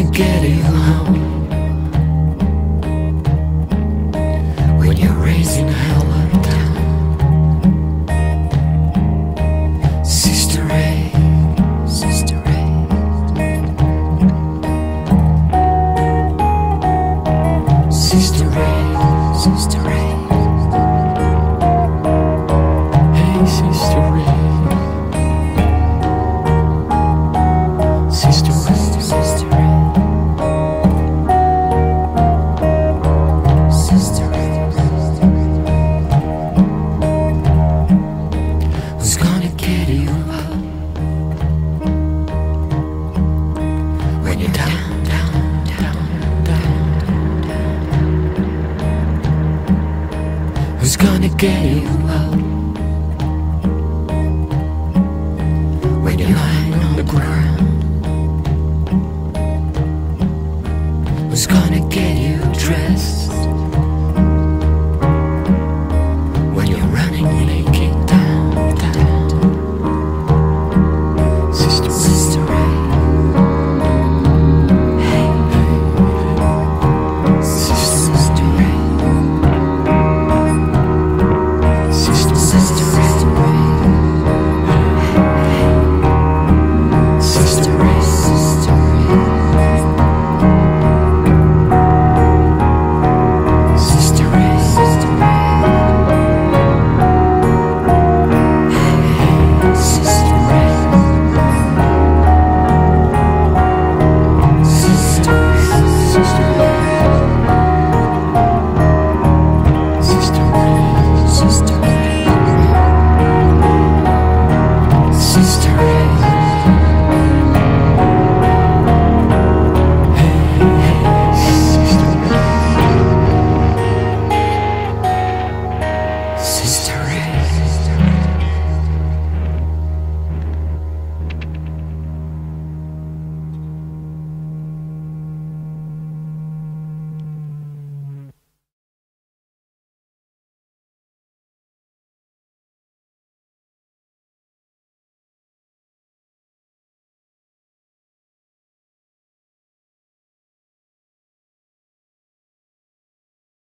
gonna get you home when you're raising hell down? Sister Ray, Sister Ray, Sister Ray, Sister Ray. Hey, Sister Ray. Sister Ray, Sister Ray, Sister Ray, who's gonna get you up when you're down, down, down, down, down? Who's gonna get you up when you're lying on the ground? Who's gonna get you dressed